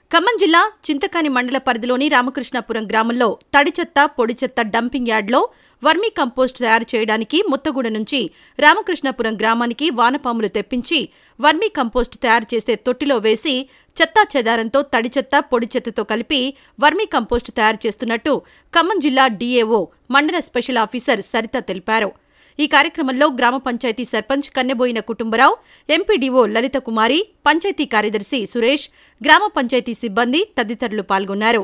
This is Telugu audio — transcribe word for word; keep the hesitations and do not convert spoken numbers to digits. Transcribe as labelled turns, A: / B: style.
A: ఖమ్మం జిల్లా చింతకాని మండల పరిధిలోని రామకృష్ణాపురం గ్రామంలో తడి చెత్త, పొడి చెత్త డంపింగ్ యార్డ్లో వర్మీ కంపోస్ట్ తయారు చేయడానికి ముత్తగూడ నుంచి రామకృష్ణాపురం గ్రామానికి వానపాములు తెప్పించి వర్మీ కంపోస్ట్ తయారు చేసే తొట్టిలో వేసి చెత్తా చెదారంతో తడి చెత్త, పొడి చెత్తతో కలిపి వర్మీ కంపోస్ట్ తయారు చేస్తున్నట్టు ఖమ్మం జిల్లా డీఏఓ మండల స్పెషల్ ఆఫీసర్ సరిత తెలిపారు. ఈ కార్యక్రమంలో గ్రామ పంచాయతీ సర్పంచ్ కన్నెబోయిన కుటుంబరావు, ఎంపీడీఓ లలిత కుమారి, పంచాయతీ కార్యదర్శి సురేష్, గ్రామ పంచాయతీ సిబ్బంది తదితరులు పాల్గొన్నారు.